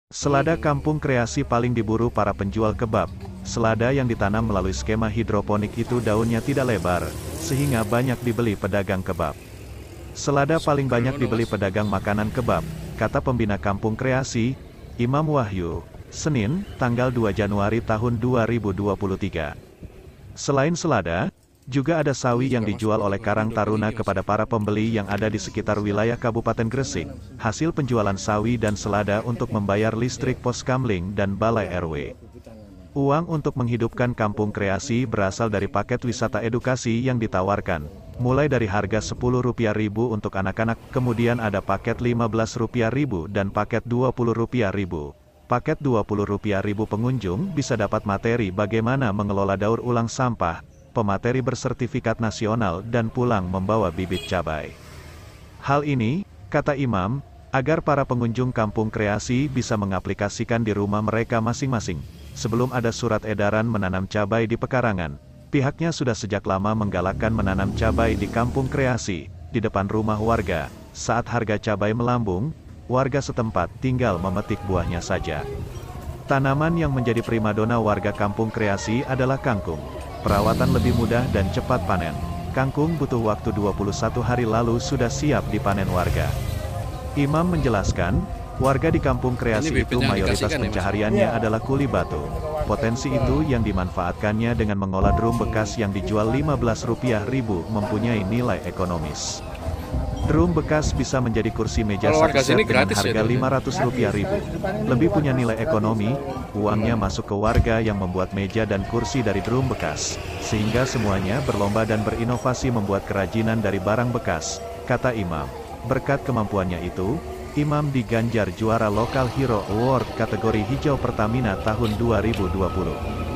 Selada kampung kreasi paling diburu para penjual kebab. Selada yang ditanam melalui skema hidroponik itu daunnya tidak lebar, sehingga banyak dibeli pedagang kebab. Selada paling banyak dibeli pedagang makanan kebab, kata pembina kampung kreasi, Imam Wahyu, Senin, tanggal 2 Januari tahun 2023. Selain selada, juga ada sawi yang dijual oleh Karang Taruna kepada para pembeli yang ada di sekitar wilayah Kabupaten Gresik, hasil penjualan sawi dan selada untuk membayar listrik pos kamling dan balai RW. Uang untuk menghidupkan kampung kreasi berasal dari paket wisata edukasi yang ditawarkan, mulai dari harga Rp10.000 untuk anak-anak, kemudian ada paket Rp15.000 dan paket Rp20.000. Paket Rp20.000 pengunjung bisa dapat materi bagaimana mengelola daur ulang sampah, pemateri bersertifikat nasional dan pulang membawa bibit cabai. Hal ini, kata Imam, agar para pengunjung kampung kreasi bisa mengaplikasikan di rumah mereka masing-masing. Sebelum ada surat edaran menanam cabai di pekarangan, pihaknya sudah sejak lama menggalakkan menanam cabai di kampung kreasi, di depan rumah warga. Saat harga cabai melambung, warga setempat tinggal memetik buahnya saja. Tanaman yang menjadi primadona warga kampung kreasi adalah kangkung. Perawatan lebih mudah dan cepat panen. Kangkung butuh waktu 21 hari lalu sudah siap dipanen warga. Imam menjelaskan, warga di kampung kreasi itu mayoritas pencahariannya adalah kuli batu. Potensi itu yang dimanfaatkannya dengan mengolah drum bekas yang dijual Rp15.000 mempunyai nilai ekonomis. Drum bekas bisa menjadi kursi meja satu set dengan harga Rp500.000. Lebih punya nilai ekonomi, uangnya masuk ke warga yang membuat meja dan kursi dari drum bekas, sehingga semuanya berlomba dan berinovasi membuat kerajinan dari barang bekas, kata Imam. Berkat kemampuannya itu, Imam diganjar juara Local Hero Award kategori hijau Pertamina tahun 2020.